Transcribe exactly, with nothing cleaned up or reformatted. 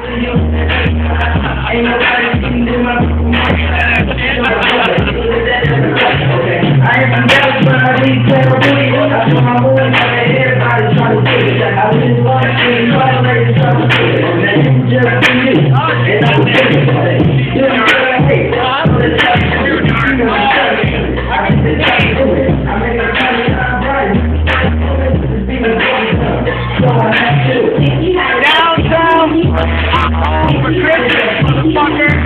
Ain't nobody seen in my I ain't jealous, but I need better booty. I put my boys on everybody trying to do it. I just want to see you all ladies trying to do it. Man, you just do you. And I'm thinking about it. You're the girl I hate. I'm the type of you. You know what I'm saying? I can sit down and do it. I make a kind of time right. So I have to. Downtown. For Christmas, motherfucker.